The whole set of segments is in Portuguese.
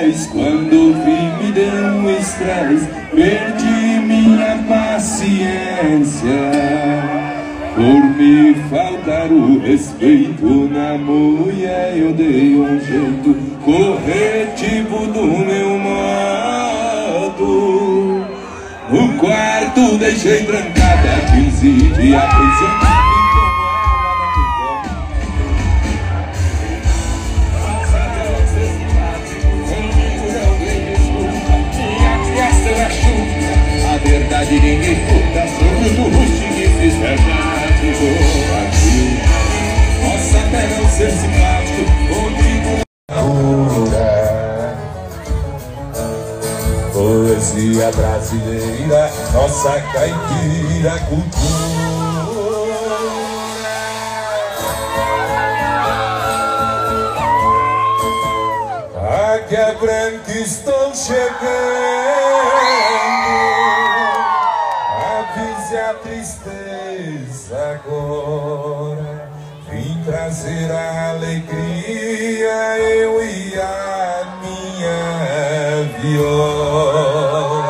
pés. Quando vi me deu um estresse, perdi minha paciência por me faltar o respeito na mulher. Eu dei um jeito corretivo do meu modo. No quarto deixei trancada 15 dias aprisionada. A verdade ninguém escuta, sobre o rusto que fiz verdade coração. Posso até não ser simpático, contigo poesia brasileira, nossa caipira cultura. Águia branca, estou chegando, avise a tristeza agora. Vim trazer a alegria, eu e a minha viola.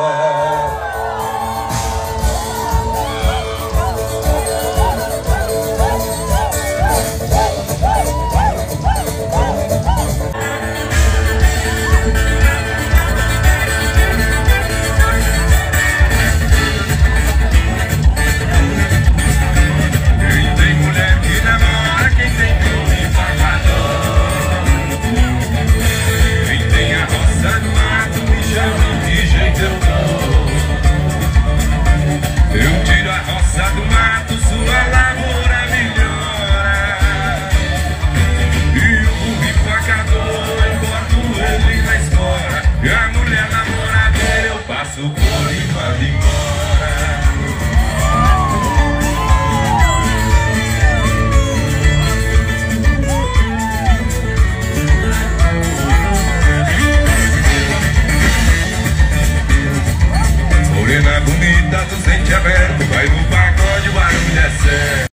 Morena bonita, do dente aberto, vai no pagode, o barulho é certo.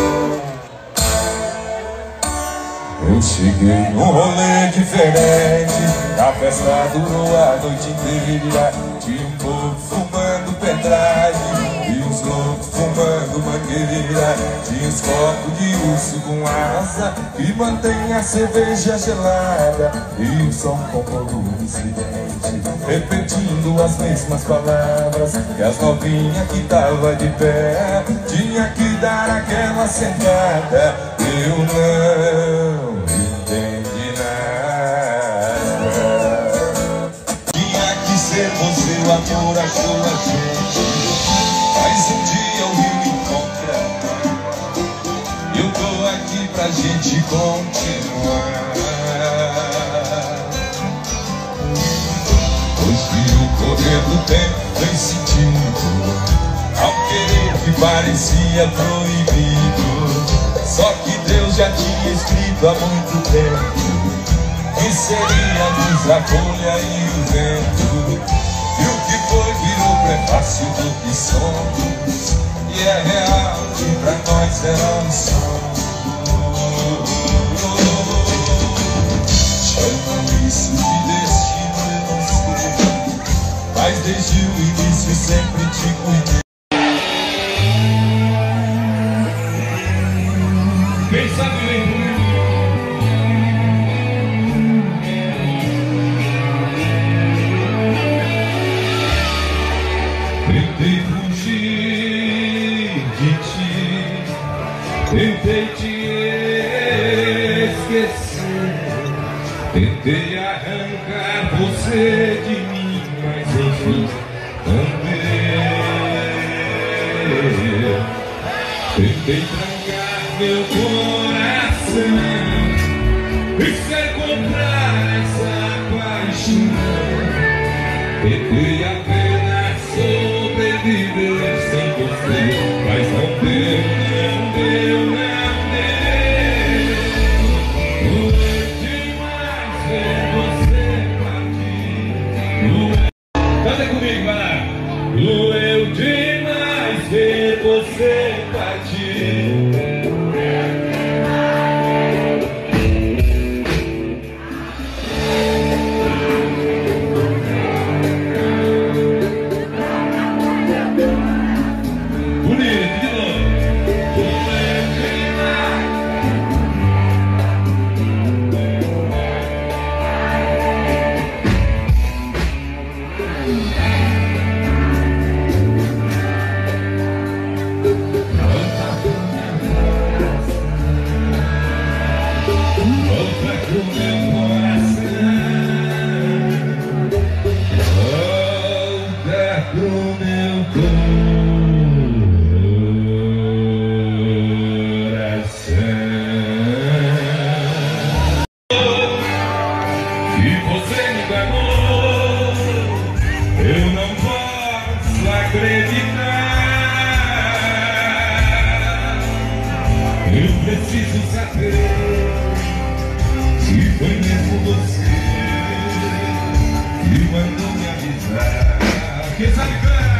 Eu cheguei num rolê diferente, a festa durou a noite inteira. Tinha um povo fumando pendrive e uns loucos fumando mangueira. Tinha uns copos de urso com asa que mantém a cerveja gelada, e o som com volume silente, repetindo as mesmas palavras que as novinhas que tava de pé tinha que dar aquela sentada. Eu não entendi nada. Tinha que ser você, o amor achou a gente, mas um dia o rio encontra. Eu tô aqui pra gente continuar. Hoje o correr do tempo vem sentindo ao querer que parecia proibido. Só que Deus já tinha escrito há muito tempo que seríamos a folha e o vento. E o que foi virou prefácio do que somos, e é real que pra nós era um sonho. Chamam isso de destino, eu não sei, mas desde o início sempre te cuidei. Quem sabe lembra? Tentei fugir de ti, tentei te esquecer, tentei arrancar você de mim, mas enfim, andei. Tentei trancar meu coração e ser comprar essa paixão. Tentei apenas sobreviver sem você, mas não deu, não deu, não deu. Doeu demais ver você partir. Canta comigo, vai lá. Doeu demais ver você partir. Eu não posso acreditar. Eu preciso saber se foi mesmo você que mandou me avisar. Quem sabe cantar?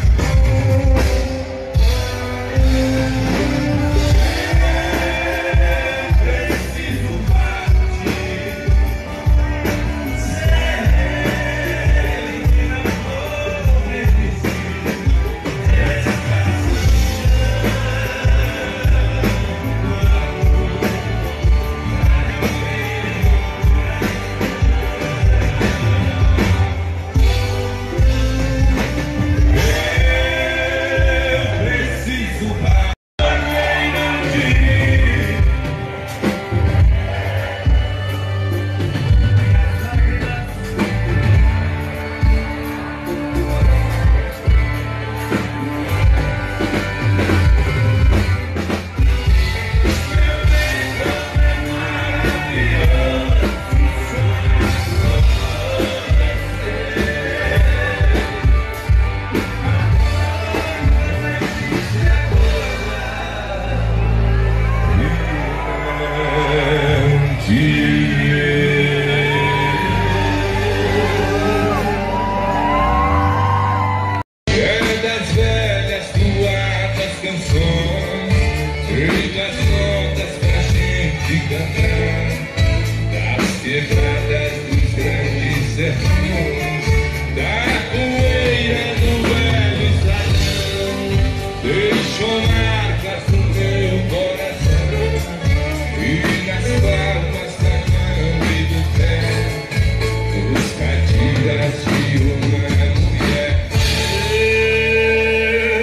Das quebradas dos grandes sertões, da poeira do velho estradão, deixou marcas no meu coração e nas palmas da mão e do pé, os cativas de uma mulher.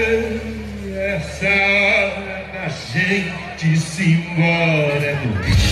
Essa hora da gente se embora.